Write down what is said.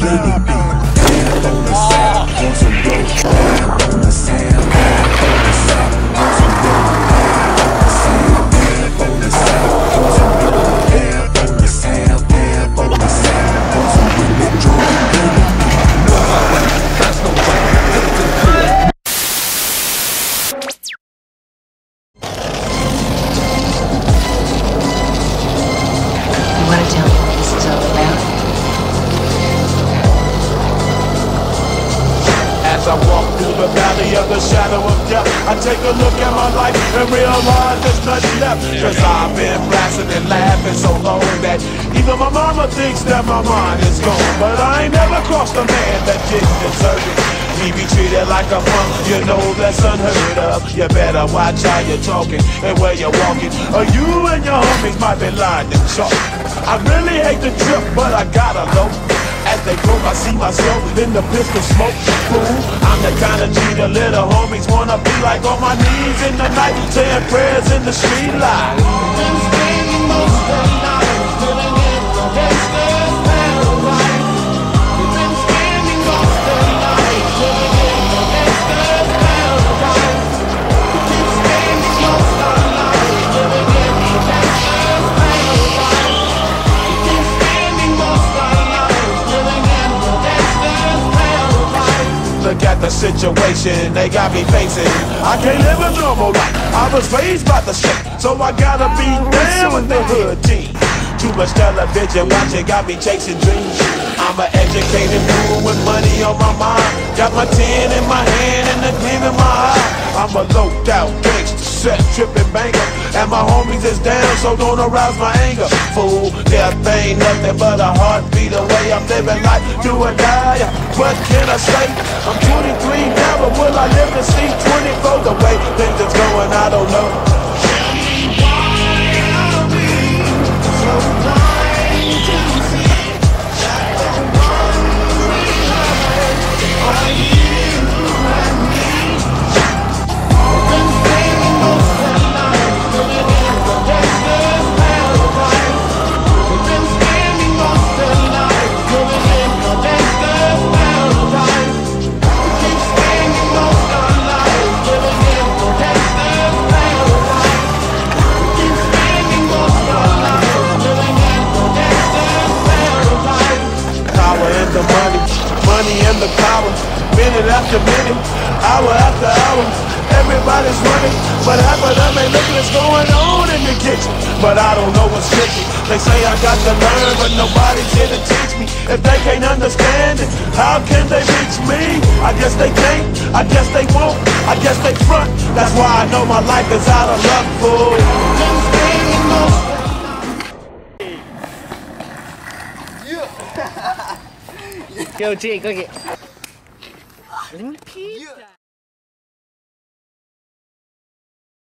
I walk through the valley of the shadow of death, I take a look at my life and realize there's nothing left. Cause I've been blasting and laughing so long that even my mama thinks that my mind is gone. But I ain't never crossed a man that didn't deserve it. He be treated like a punk, you know that's unheard of. You better watch how you're talking and where you're walking, or you and your homies might be lying in chalk. I really hate the trip, but I gotta know. As they broke, I see myself in the pistol smoke. Fool, I'm the kind of G the little homies wanna be like, on my knees in the night, saying prayers in the street light. Been spending most of the night living in the gangster's paradise. Been spending most of the night living in the gangster's paradise. Been spending most of the night living in the gangster's paradise. Been spending most of the night. Look at the situation they got me facing. I can't live a normal life, I was raised by the shit, so I gotta be down with the hood team. Too much television watching got me chasing dreams. I'm an educated fool with money on my mind. Got my 10 in my hand and a gleam in my eye. I'm a low-out gangster, set tripping banker, and my homies is down, so don't arouse my anger. Fool, death ain't nothing but a heartbeat away. I'm living life, do or die. What can I say? I'm 23 now, but will I live to see 24? The way things is going, I don't know. Tell me why are we so blind to see that the ones we love are you and me? We've been spending most of the night living in the gangster's paradise. We've been spending most of the night living in the gangster's paradise. We keep spending most of the night living in the gangster's paradise. We keep spending most of the night living in the gangster's paradise. Power and the money, money and the power. Minute after minute, hour after hour, everybody's running, but half of them ain't looking what's going on in the kitchen. But I don't know what's tricky. They say I got to learn, but nobody's here to teach me. If they can't understand it, how can they reach me? I guess they can't, I guess they won't, I guess they front. That's why I know my life is out of luck, fool. Yo, Jake, look at. Pizza.